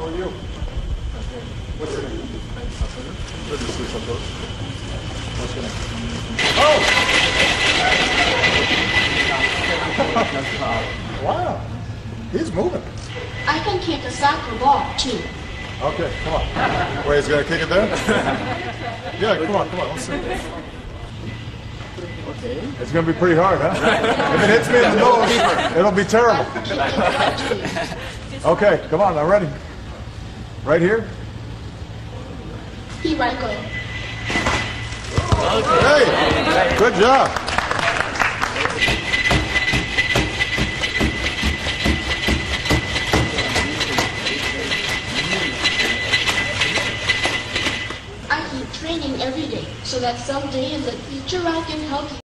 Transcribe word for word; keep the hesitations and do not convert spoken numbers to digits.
are you? What's your name? Good to see you, Santosh. What's your name? Oh! Wow. He's moving. I can kick a soccer ball, too. Okay, come on. Wait, he's going to kick it there? Yeah, come on, come on. Let's see. Okay. It's going to be pretty hard, huh? If it hits me in the nose, it'll be terrible. Okay, come on, I'm ready. Right here? Miraikan. Hey, good job. I keep training every day so that someday in the future I can help you.